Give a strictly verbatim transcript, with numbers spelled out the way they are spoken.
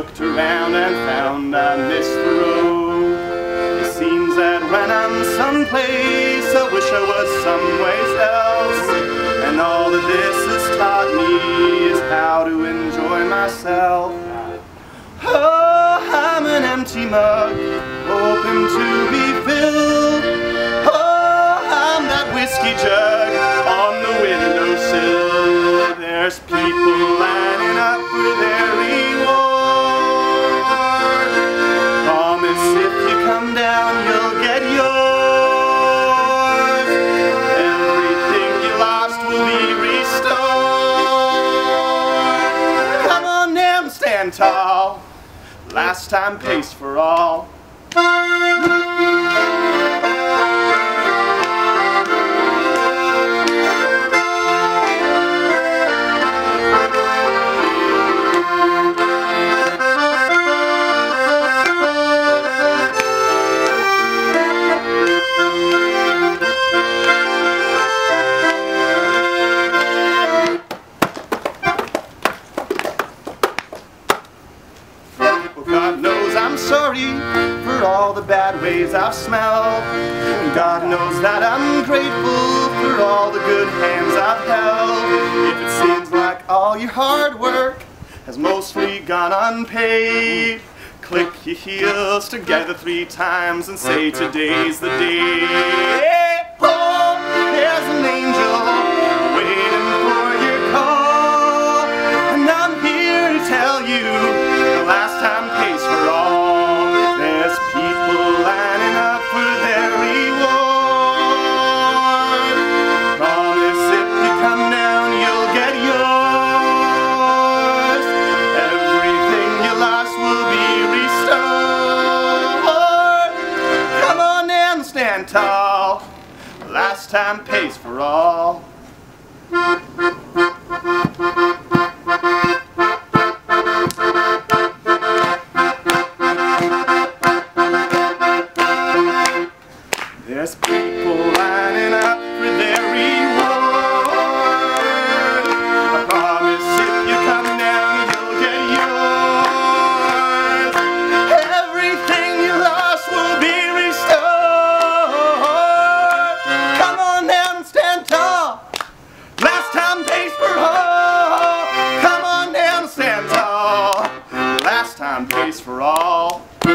looked around and found I missed the road. It seems that when I'm someplace, I wish I was someplace else. And all that this has taught me is how to enjoy myself. Oh, I'm an empty mug, hoping to be filled. Oh, I'm that whiskey jug on the windowsill. There's people lining up for their reward. Promise if you come down, you'll get yours. Everything you lost will be restored. Come on down, stand tall. Last time pays for all. God knows I'm sorry for all the bad ways I've smelled. And God knows that I'm grateful for all the good hands I've held. If it seems like all your hard work has mostly gone unpaid, click your heels together three times and say today's the day. Oh, there's an angel waiting for your call, and I'm here to tell you the last time pays for all. There's people lining up for their reward. Promise if you come down, you'll get yours. Everything you lost will be restored. Come on down and stand tall. Last time pays for all. There's people lining up for their reward. I promise if you come down, you'll get yours. Everything you lost will be restored. Come on down and stand tall. Last time pays for all. Come on down and stand tall. Last time pays for all.